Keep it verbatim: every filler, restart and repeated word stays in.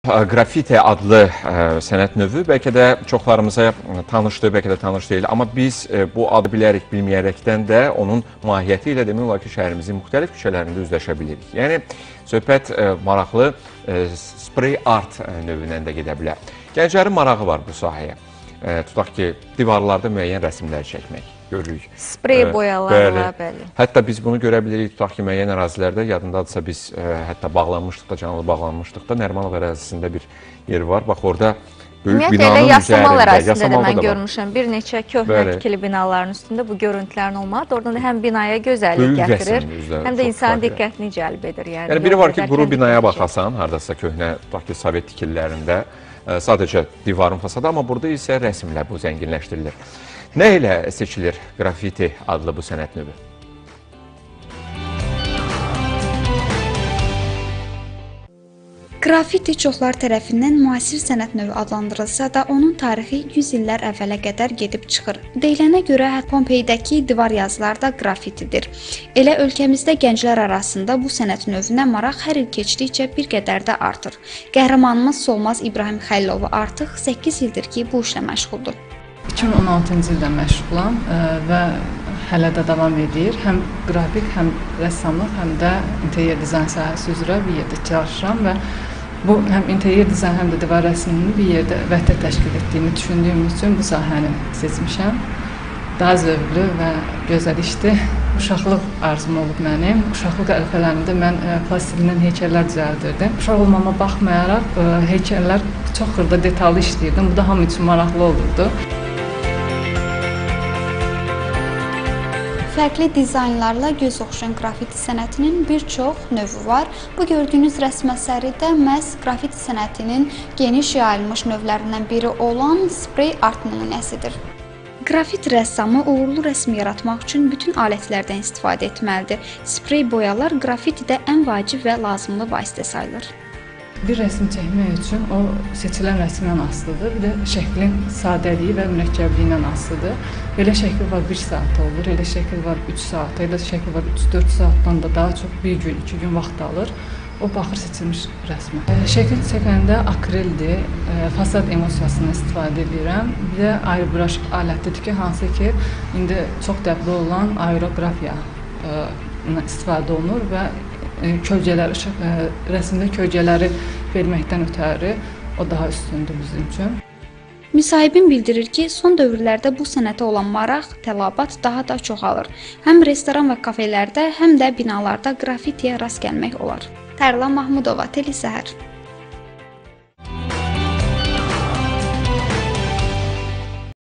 Qrafiti adlı ə, sənət növü bəlkə də çoxlarımıza tanışdır, bəlkə də tanış deyil. Amma biz ə, bu adı bilərək, bilməyərəkdən də onun mahiyyəti ilə demək olar ki, şəhərimizin müxtəlif küçələrində üzləşə bilirik. Yəni, söhbət ə, maraqlı ə, spray art növündən də gedə bilər. Gənclərin marağı var bu sahəyə. Ə, tutaq ki, divarlarda müəyyən rəsmlər çəkmək. Görürük. Sprey boyalarla, bəli. Hətta biz bunu görə bilirik, tutaq ki, müəyyən ərazilərdə, yadındadırsa biz ə, hətta bağlanmışdıq da, canlı bağlanmışdıq da, Nərimanov ərazisində bir yer var. Bax, orada böyük Ümumiyyətlə, binanın üzərində. Yasamal ərazisində də mən görmüşəm. Bir neçə köhnə Bəli. tikili binaların üstündə bu görüntülərin olmağı da oradan da həm binaya gözəllik gətirir, həm də insanın diqqətini cəlb edir. Yəni, yəni biri var ki, quru binaya baxasan, haradasa köhnə, tutaq ki, Sovet tikililərində ə, sadəcə divarın fasadı, amma burada isə rəsmlər bu zənginləşdirilir. Nə ilə seçilir qrafiti adlı bu sənət növü? Qrafiti çoxlar tərəfindən müasir sənət növü adlandırılsa da, onun tarixi yüz illər əvvələ qədər gedib çıxır. Deyilənə görə Pompeydəki divar yazıları da qrafitidir. Elə ölkəmizdə gənclər arasında bu sənət növünə maraq hər il keçdikcə bir qədər də artır. Qəhrəmanımız Solmaz İbrahim Xəlilov artıq səkkiz ildir ki, bu işlə məşğuldur. iki min on altıncı ildə məşğulam və hələ də davam edir. Həm qrafik, həm rəssamlıq, həm də interyer dizayn sahəsi üzrə bir yerdə çalışıram və bu həm interyer dizayn, həm də divar rəsmini bir yerdə vəhdət təşkil etdiyimi düşündüyüm üçün bu sahəni seçmişəm. Daha zövqlü və gözəl işdir. Uşaqlıq arzum olub mənim. Uşaqlıq ərəfələrində mən plastilindən heykəllər düzəldirdim. Uşaq olmama baxmayaraq heykəllər çox xırda detallı işləyirdim. Bu da hamı üçün maraqlı olurdu. Fərqli dizaynlarla göz oxşayan qrafiti sənətinin bir çox növü var. Bu gördüyünüz rəsm əsəri də məhz qrafiti sənətinin geniş yayılmış növlərindən biri olan sprey art nümunəsidir. Qrafit rəssamı uğurlu rəsm yaratmaq üçün bütün alətlərdən istifadə etməlidir. Sprey boyalar qrafitidə ən vacib və lazımlı vasitə sayılır. Bir rəsm çəkmək üçün o seçilən rəsmdən asılıdır, bir də şəklin sadəliyi və mürəkkəbliyindən asılıdır. Elə şəkil var bir saat olur, elə şəkil var üç saat, elə şəkil var üç dörd saatdan da daha çox bir gün, iki gün vaxt alır. O baxır seçilmiş rəsmə. Şəkil çəkəndə akrildir, fasad emosiyasından istifadə edirəm. Bir də aerobraş alətidir ki, hansı ki, indi çox dəbli olan aerografiya istifadə olunur və kölgələr, rəsmdə kölgələri verməkdən ötəri o daha üstündür bizim üçün. Müsahibin bildirir ki, son dövrlərdə bu sənətə olan maraq, tələbat daha da çoxalır. Həm restoran və kafelərdə, həm də binalarda qrafitiyə rast gəlmək olar. Tərlan Mahmudova, Teli Səhər.